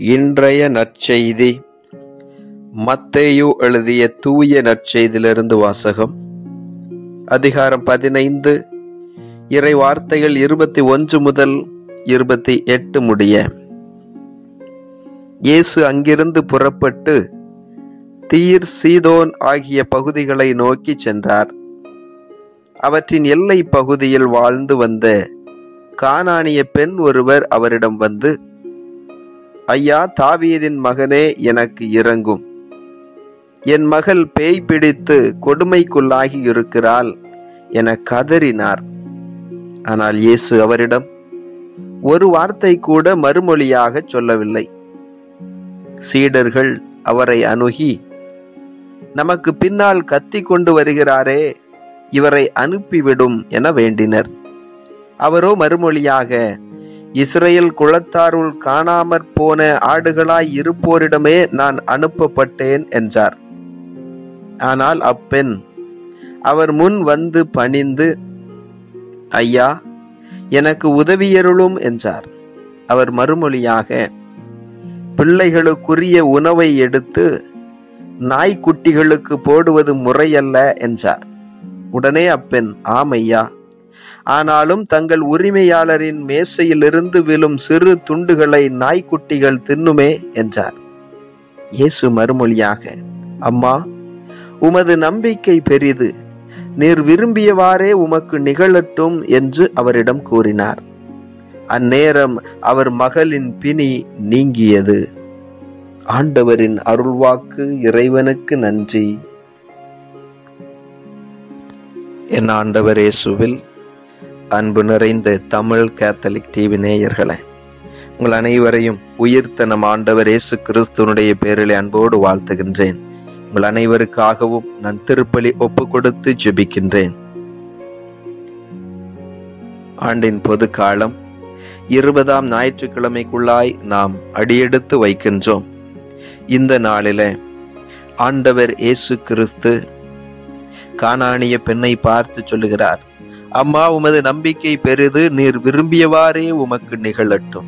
இன்றைய நற்செய்தி மத்தேயு எழுதிய தூய நற்செய்தியிலிருந்து வாசகம். அதிகாரம் 15, இறை வார்த்தைகள் 21 முதல் 28 முடிய. இயேசு அங்கிருந்து புறப்பட்டு தீர், சீதோன் ஆகிய பகுதிகளை நோக்கி சென்றார். அவற்றின் எல்லை பகுதியில் வாழ்ந்து வந்த கானானிய பெண் ஒருவர் அவரிடம் வந்து, ஐயா, தாவீதின் மகனே, எனக்கு இரங்கும். என் மகள் பேய் பிடித்து கொடுமைக்குள்ளாகி இருக்கிறாள் என கதறினார். ஆனால் இயேசு அவரிடம் ஒரு வார்த்தை கூட மறுமொழியாக சொல்லவில்லை. சீடர்கள் அவரை அணுகி, நமக்கு பின்னால் கத்தி கொண்டு வருகிறாரே, இவரை அனுப்பிவிடும் என வேண்டினர். அவரோ மறுமொழியாக, இஸ்ரேல் குலத்தாருள் காணாமற் போன ஆடுகளாய் இருப்போரிடமே நான் அனுப்பப்பட்டேன் என்றார். ஆனால் அப்பெண் அவர் முன் வந்து பணிந்து, ஐயா, எனக்கு உதவியருளும் என்றார். அவர் மறுமொழியாக, பிள்ளைகளுக்குரிய உணவை எடுத்து நாய்க்குட்டிகளுக்கு போடுவது முறையல்ல என்றார். உடனே அப்பெண், ஆமையா, ஆனாலும் தங்கள் உரிமையாளரின் மேசையிலிருந்து விழும் சிறு துண்டுகளை நாய்க்குட்டிகள் தின்னுமே என்றார். இயேசு மறுமொழியாக, அம்மா, உமது நம்பிக்கை பெரிது, நீர் விரும்பியவாறே உமக்கு நிகழட்டும் என்று அவரிடம் கூறினார். அந்நேரம் அவர் மகளின் பிணி நீங்கியது. ஆண்டவரின் அருள்வாக்கு. இறைவனுக்கு நன்றி. என் ஆண்டவர் இயேசுவில் அன்பு நிறைந்த தமிழ் கேத்தலிக் டிவி நேயர்களே, உங்கள் அனைவரையும் உயிர்த்த நம் ஆண்டவர் இயேசு கிறிஸ்துவனுடைய பேரிலே அன்போடு வாழ்த்துகின்றேன். உங்கள் அனைவருக்காகவும் நான் திருப்பலி ஒப்பு கொடுத்து ஜெபிக்கின்றேன். ஆண்டின் பொது காலம் 20ஆம் ஞாயிற்றுக்கிழமைக்குள்ளாய் நாம் அடியெடுத்து வைக்கின்றோம். இந்த நாளிலே ஆண்டவர் இயேசு கிறிஸ்து கானானிய பெண்ணை பார்த்து சொல்லுகிறார், அம்மா, உமது நம்பிக்கை பெரிது, நீர் விரும்பியவாறே உமக்கு நிகழட்டும்.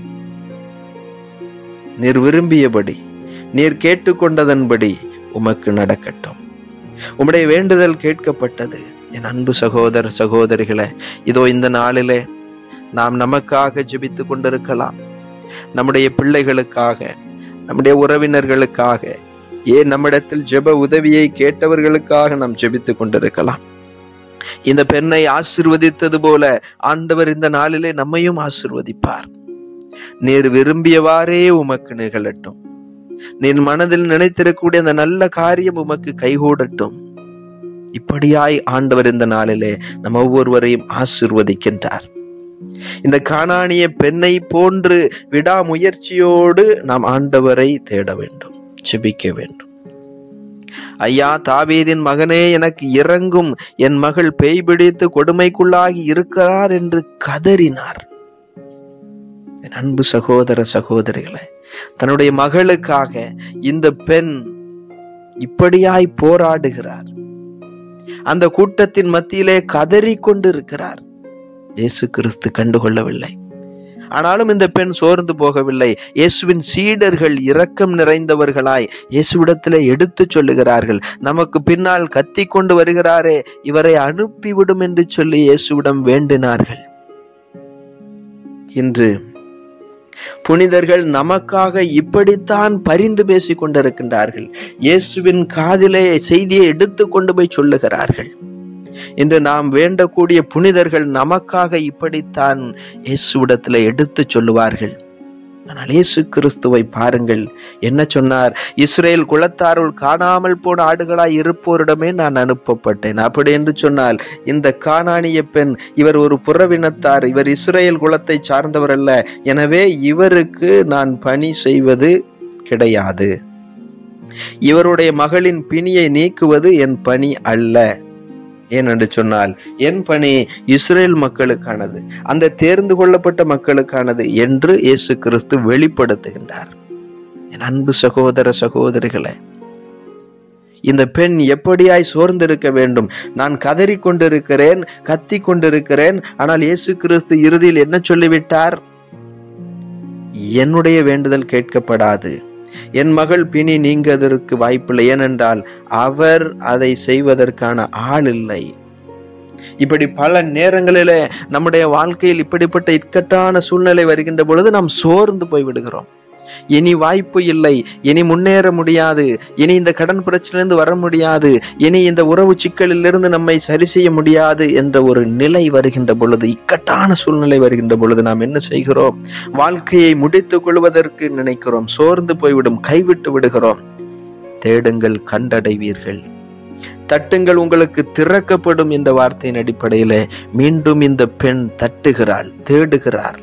நீர் விரும்பியபடி, நீர் கேட்டுக்கொண்டதன்படி உமக்கு நடக்கட்டும். உம்முடைய வேண்டுதல் கேட்கப்பட்டது. என் அன்பு சகோதர சகோதரிகளே, இதோ இந்த நாளிலே நாம் நமக்காக ஜெபித்து கொண்டிருக்கலாம். நம்முடைய பிள்ளைகளுக்காக, நம்முடைய உறவினர்களுக்காக, ஏன் நம்மிடத்தில் ஜெப உதவியை கேட்டவர்களுக்காக நாம் ஜெபித்து கொண்டிருக்கலாம். இந்த பெண்ணை ஆசீர்வதித்தது போல ஆண்டவர் இந்த நாளிலே நம்மையும் ஆசீர்வதிப்பார். நீர் விரும்பியவாறே உமக்கு நிகழட்டும். நீர் மனதில் நினைத்திருக்கக்கூடிய அந்த நல்ல காரியம் உமக்கு கைகூடட்டும். இப்படியாய் ஆண்டவர் இந்த நாளிலே நம்ம ஒவ்வொருவரையும் ஆசீர்வதிக்கின்றார். இந்த கானானிய பெண்ணை போன்று விடாமுயற்சியோடு நாம் ஆண்டவரை தேட வேண்டும், ஜெபிக்க வேண்டும். ஐயா, தாவீதின் மகனே, எனக்கு இரங்கும், என் மகள் பேய் பிடித்து கொடுமைக்குள்ளாகி இருக்கிறார் என்று கதறினார். என் அன்பு சகோதர சகோதரிகளே, தன்னுடைய மகளுக்காக இந்த பெண் இப்படியாய் போராடுகிறார். அந்த கூட்டத்தின் மத்தியிலே கதறி கொண்டு இருக்கிறார். இயேசு கிறிஸ்து கண்டுகொள்ளவில்லை. ஆனாலும் இந்த பெண் சோர்ந்து போகவில்லை. இயேசுவின் சீடர்கள் இரக்கம் நிறைந்தவர்களாய் இயேசுவிடத்திலே எடுத்து சொல்லுகிறார்கள், நமக்கு பின்னால் கத்தி கொண்டு வருகிறாரே, இவரை அனுப்பிவிடும் என்று சொல்லி இயேசுவிடம் வேண்டினார்கள். இன்று புனிதர்கள் நமக்காக இப்படித்தான் பரிந்து பேசிக் கொண்டிருக்கின்றார்கள். இயேசுவின் காதிலே செய்தியை எடுத்து கொண்டு போய் சொல்லுகிறார்கள். இன்று நாம் வேண்டக்கூடிய புனிதர்கள் நமக்காக இப்படித்தான் இயேசுவிடத்தில் எடுத்து சொல்லுவார்கள். ஆனால் இயேசு கிறிஸ்துவை பாருங்கள், என்ன சொன்னார்? இஸ்ரேல் குலத்தாருள் காணாமல் போன ஆடுகளாய் இருப்போரிடமே நான் அனுப்பப்பட்டேன். அப்படி என்று சொன்னால் இந்த கானானிய பெண், இவர் ஒரு புறவினத்தார், இவர் இஸ்ரேல் குலத்தை சார்ந்தவர் அல்ல. எனவே இவருக்கு நான் பணி செய்வது கிடையாது. இவருடைய மகளின் பிணியை நீக்குவது என் பணி அல்ல. ஏனென்று சொன்னால் என் பணி இஸ்ரேல் மக்களுக்கானது, அந்த தேர்ந்து கொள்ளப்பட்ட மக்களுக்கானது என்று இயேசு கிறிஸ்து வெளிப்படுத்துகின்றார். என் அன்பு சகோதர சகோதரிகளே, இந்த பெண் எப்படியாய் சோர்ந்திருக்க வேண்டும்? நான் கதறி கொண்டிருக்கிறேன், கத்தி கொண்டிருக்கிறேன். ஆனால் இயேசு கிறிஸ்து இறுதியில் என்ன சொல்லிவிட்டார்? என்னுடைய வேண்டுதல் கேட்கப்படாது. என் மகள் பிணி நீங்குவதற்கு வாய்ப்பில்லை, ஏனென்றால் அவர் அதை செய்வதற்கான ஆள் இல்லை. இப்படி பல நேரங்களிலே நம்முடைய வாழ்க்கையில் இப்படிப்பட்ட இக்கட்டான சூழ்நிலை வருகின்ற பொழுது நாம் சோர்ந்து போய் விடுகிறோம். இனி வாய்ப்பு இல்லை, இனி முன்னேற முடியாது, இனி இந்த கடன் பிரச்சனையிலிருந்து வர முடியாது, இனி இந்த உறவு சிக்கலிலிருந்து நம்மை சரி செய்ய முடியாது என்ற ஒரு நிலை வருகின்ற பொழுது, இக்கட்டான சூழ்நிலை வருகின்ற பொழுது நாம் என்ன செய்கிறோம்? வாழ்க்கையை முடித்துக் கொள்வதற்கு நினைக்கிறோம், சோர்ந்து போய்விடும், கைவிட்டு விடுகிறோம். தேடுங்கள், கண்டடைவீர்கள். தட்டுங்கள், உங்களுக்கு திறக்கப்படும் என்ற வார்த்தையின் அடிப்படையில மீண்டும் இந்த பெண் தட்டுகிறாள், தேடுகிறார்.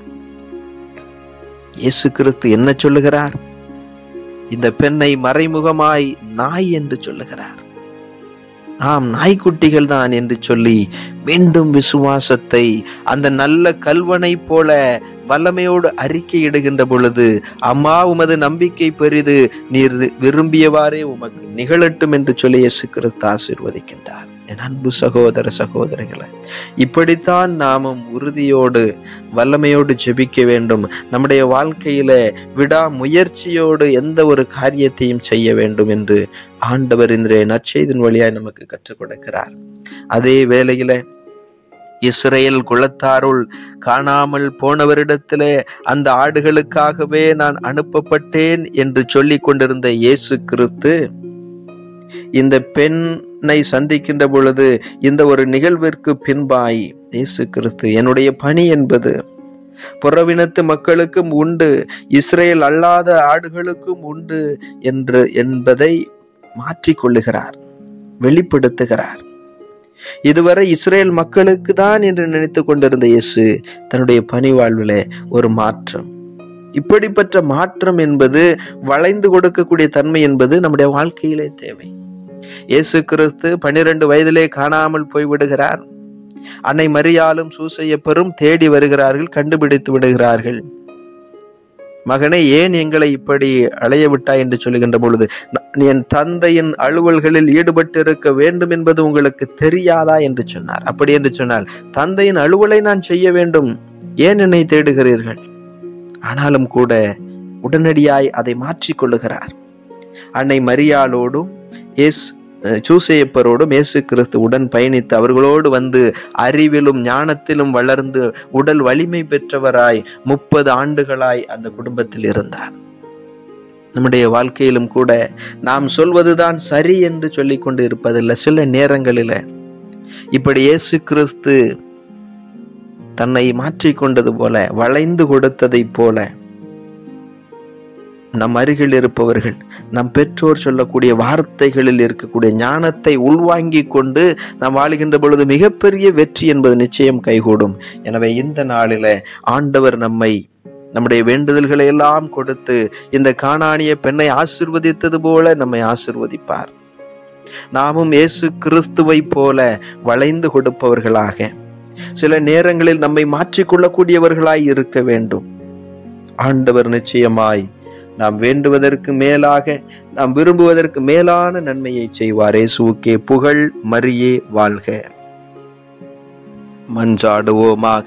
இயேசு கிறிஸ்து என்ன சொல்லுகிறார்? இந்த பெண்ணை மறைமுகமாய் நாய் என்று சொல்லுகிறார். ஆம், நாய்க்குட்டிகள் தான் என்று சொல்லி மீண்டும் விசுவாசத்தை அந்த நல்ல கல்வனை போல வல்லமையோடு அறிக்கையிடுகின்ற பொழுது, அம்மா உமது நம்பிக்கை பெரிது, நீர் விரும்பியவாறே உமக்கு நிகழட்டும் என்று சொல்லி இயேசு கிறிஸ்து ஆசீர்வதிக்கின்றார். என் அன்பு சகோதர சகோதரிகளை, இப்படித்தான் நாமும் உறுதியோடு வல்லமையோடு ஜெபிக்க வேண்டும். நம்முடைய வாழ்க்கையில விடா முயற்சியோடு எந்த ஒரு காரியத்தையும் செய்ய வேண்டும் என்று ஆண்டவர் இன்றைய நற்செய்தியின் வழியாய் நமக்கு கற்றுக் கொடுக்கிறார். அதே வேளையில இஸ்ரேல் குலத்தாருள் காணாமல் போனவரிடத்திலே அந்த ஆடுகளுக்காகவே நான் அனுப்பப்பட்டேன் என்று சொல்லிக் கொண்டிருந்த இயேசு கிறிஸ்து இந்த பெண்ணை சந்திக்கின்ற பொழுது, இந்த ஒரு நிகழ்விற்கு பின்பாய் இயேசு கிறிஸ்து, என்னுடைய பணி என்பது புறவினத்து மக்களுக்கும் உண்டு, இஸ்ரேல் அல்லாத ஆடுகளுக்கும் உண்டு என்பதை மாற்றிக்கொள்ளுகிறார், வெளிப்படுத்துகிறார். இதுவரை இஸ்ரேல் மக்களுக்கு தான் என்று நினைத்துக் கொண்டிருந்த இயேசு தன்னுடைய பணி வாழ்விலே ஒரு மாற்றம், இப்படிப்பட்ட மாற்றம் என்பது, வளைந்து கொடுக்கக்கூடிய தன்மை என்பது நம்முடைய வாழ்க்கையிலே தேவை. இயேசு கிறிஸ்து 12 வயதிலே காணாமல் போய்விடுகிறார். அன்னை மரியாளும் சூசையப்பரும் தேடி வருகிறார்கள், கண்டுபிடித்து விடுகிறார்கள். மகனே, ஏன் எங்களை இப்படி அலைய விட்டாய் என்று சொல்லுகின்ற பொழுது, என் தந்தையின் அலுவல்களில் ஈடுபட்டு இருக்க வேண்டும் என்பது உங்களுக்கு தெரியாதா என்று சொன்னார். அப்படி என்று சொன்னால், தந்தையின் அலுவலை நான் செய்ய வேண்டும், ஏன் என்னை தேடுகிறீர்கள்? ஆனாலும் கூட உடனடியாய் அதை மாற்றிக்கொள்ளுகிறார். அன்னை மரியாளோடும் சூசையப்பரோடும் இயேசு கிறிஸ்து உடன் பயணித்து அவர்களோடு வந்து அறிவிலும் ஞானத்திலும் வளர்ந்து உடல் வலிமை பெற்றவராய் 30 ஆண்டுகளாய் அந்த குடும்பத்தில் இருந்தார். நம்முடைய வாழ்க்கையிலும் கூட நாம் சொல்வதுதான் சரி என்று சொல்லிக் கொண்டு இருப்பதில்லை. சில நேரங்களில இப்படி இயேசு கிறிஸ்து தன்னை மாற்றிக்கொண்டது போல, வளைந்து கொடுத்ததை போல, நம் அருகில் இருப்பவர்கள், நம் பெற்றோர் சொல்லக்கூடிய வார்த்தைகளில் இருக்கக்கூடிய ஞானத்தை உள்வாங்கி கொண்டு நாம் வாழுகின்ற பொழுது மிகப்பெரிய வெற்றி என்பது நிச்சயம் கைகூடும். எனவே இந்த நாளில ஆண்டவர் நம்முடைய வேண்டுதல்களை எல்லாம் கொடுத்து இந்த கானானிய பெண்ணை ஆசீர்வதித்தது போல நம்மை ஆசீர்வதிப்பார். நாமும் இயேசு கிறிஸ்துவை போல வளைந்து கொடுப்பவர்களாக, சில நேரங்களில் நம்மை மாற்றிக்கொள்ளக்கூடியவர்களாய் இருக்க வேண்டும். ஆண்டவர் நிச்சயமாய் நாம் வேண்டுவதற்கு மேலாக, நாம் விரும்புவதற்கு மேலான நன்மையை செய்வார். இயேசுவுக்கே புகழ், மரியே வாழ்க. மன்றாடுவோமாக.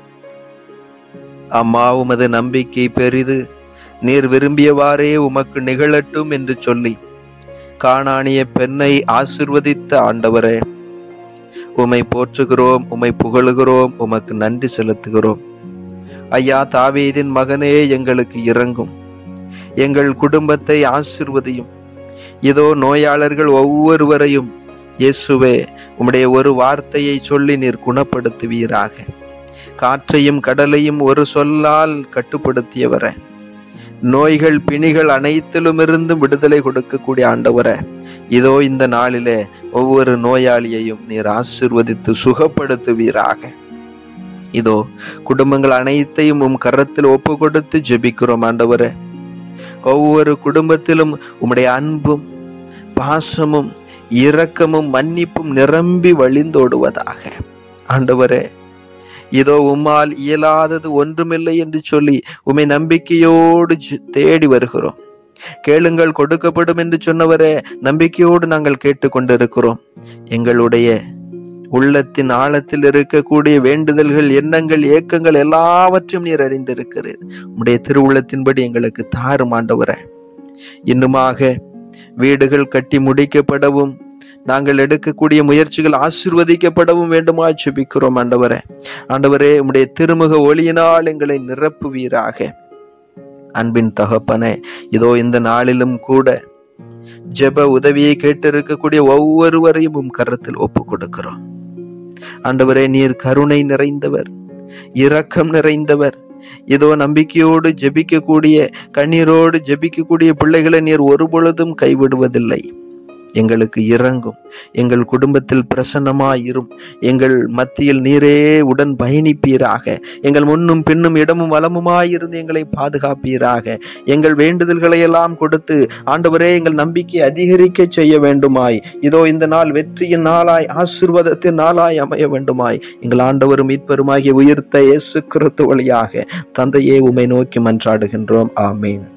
அம்மா உமது நம்பிக்கை பெரிது, நீர் விரும்பியவாறே உமக்கு நிகழட்டும் என்று சொல்லி கானானிய பெண்ணை ஆசீர்வதித்த ஆண்டவரே, உம்மை போற்றுகிறோம், உம்மை புகழுகிறோம், உமக்கு நன்றி செலுத்துகிறோம். ஐயா, தாவீதின் மகனே, எங்களுக்கு இரங்கும், எங்கள் குடும்பத்தை ஆசீர்வதியும். இதோ நோயாளர்கள் ஒவ்வொருவரையும் இயேசுவே உம்முடைய ஒரு வார்த்தையை சொல்லி நீர் குணப்படுத்துவீராக. காற்றையும் கடலையும் ஒரு சொல்லால் கட்டுப்படுத்தியவர, நோய்கள் பிணிகள் அனைத்திலுமிருந்து விடுதலை கொடுக்கக்கூடிய ஆண்டவர, இதோ இந்த நாளிலே ஒவ்வொரு நோயாளியையும் நீர் ஆசீர்வதித்து சுகப்படுத்துவீராக. இதோ குடும்பங்கள் அனைத்தையும் உம் கரத்தில் ஒப்பு கொடுத்து ஜெபிக்கிறோம் ஆண்டவரே. ஒவ்வொரு குடும்பத்திலும் உம்முடைய அன்பும் பாசமும் இரக்கமும் மன்னிப்பும் நிரம்பி வழிந்தோடுவதாக. ஆண்டவரே, இதோ உம்மால் இயலாதது ஒன்றுமில்லை என்று சொல்லி உம்மை நம்பிக்கையோடு தேடி வருகிறோம். கேளுங்கள் கொடுக்கப்படும் என்று சொன்னவரே, நம்பிக்கையோடு நாங்கள் கேட்டுக்கொண்டிருக்கிறோம். எங்களுடைய உள்ளத்தின் ஆழத்தில் இருக்கக்கூடிய வேண்டுதல்கள், எண்ணங்கள், ஏக்கங்கள் எல்லாவற்றையும் நீர் அறிந்திருக்கிறீர். உம்முடைய திருவுள்ளத்தின்படி எங்களுக்கு தாரும் ஆண்டவரே. இன்னுமாக வீடுகள் கட்டி முடிக்கப்படவும், நாங்கள் எடுக்கக்கூடிய முயற்சிகள் ஆசீர்வதிக்கப்படவும் வேண்டுமா ஜெபிக்கிறோம் ஆண்டவரே. ஆண்டவரே, உம்முடைய திருமுக ஒளியினால் எங்களை நிரப்புவீராக. அன்பின் தகப்பனே, இதோ இந்த நாளிலும் கூட ஜெப உதவியை கேட்டிருக்கக்கூடிய ஒவ்வொருவரையும் உம் கரத்தில் ஒப்பு கொடுக்கிறோம் ஆண்டவரே. நீர் கருணை நிறைந்தவர், இரக்கம் நிறைந்தவர். இதோ நம்பிக்கையோடு ஜெபிக்கக்கூடிய, கண்ணீரோடு ஜெபிக்கக்கூடிய பிள்ளைகளை நீர் ஒருபொழுதும் கைவிடுவதில்லை. எங்களுக்கு இரங்கும், எங்கள் குடும்பத்தில் பிரசன்னமாயிரும், எங்கள் மத்தியில் நீரே உடன் பயணிப்பீராக. எங்கள் முன்னும் பின்னும் இடமும் வலமுமாயிருந்து எங்களை பாதுகாப்பீராக. எங்கள் வேண்டுதல்களை எல்லாம் கொடுத்து ஆண்டவரே எங்கள் நம்பிக்கை அதிகரிக்க செய்ய வேண்டுமாய். இதோ இந்த நாள் வெற்றியின் நாளாய், ஆசீர்வாதத்தின் நாளாய் அமைய வேண்டுமாய் எங்கள் ஆண்டவரும் மீட்பருமாகிய உயிர்த்த இயேசு கிறிஸ்து வழியாக தந்தையே உம்மை நோக்கி மன்றாடுகின்றோம். ஆமேன்.